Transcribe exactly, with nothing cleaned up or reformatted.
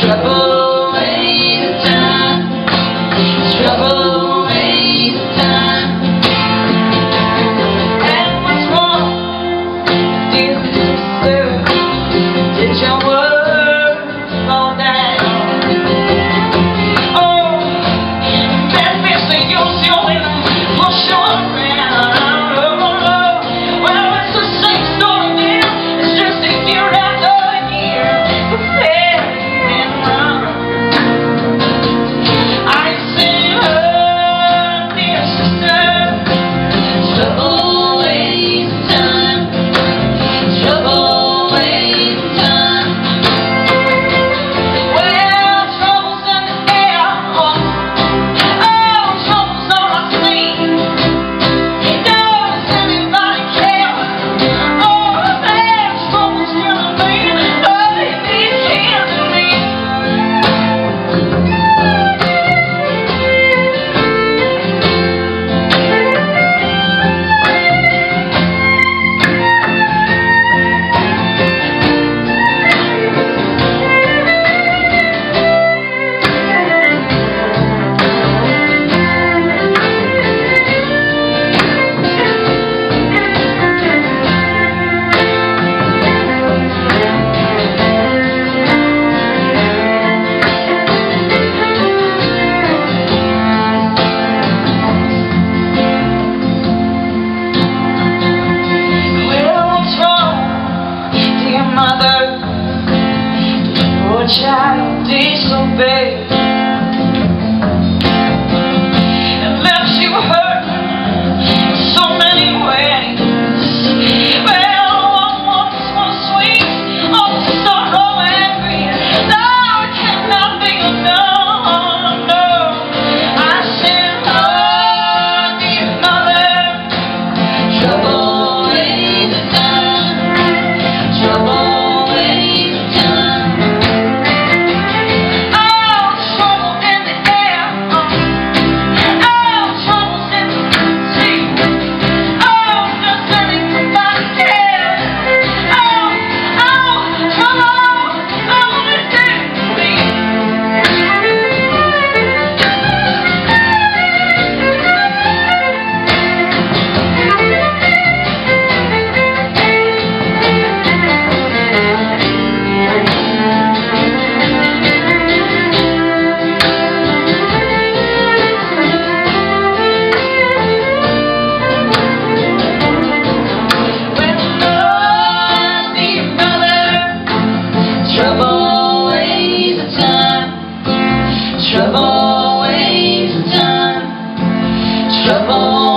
Trouble wastes time. Trouble wastes time. And what's wrong, dear sister? Did your world fall down? Oh, that bitch that you're still in, push you around. Well, it's the same story now. It's just a year after year. Prepare and run. I sing her, dear sister. Trouble wastes time. Trouble wastes time. Well, trouble's in the air. Oh, trouble's on our sleeve. Does anybody care? Oh, man, trouble's killing me. Oh, it is killing me. Well, what's wrong, dear mother? Your child disobeyed and left you hurt in so many ways. Well, what once was sweet, all the sorrow and grief, now it cannot be undone. No, I sing her, dear mother. Trouble wastes time. Trouble wastes time. Oh, trouble in the air. Oh, trouble's in the sea. Oh, does anybody care? Oh, oh, trouble, oh, it's in me. Trouble wastes time. Trouble wastes time. Trouble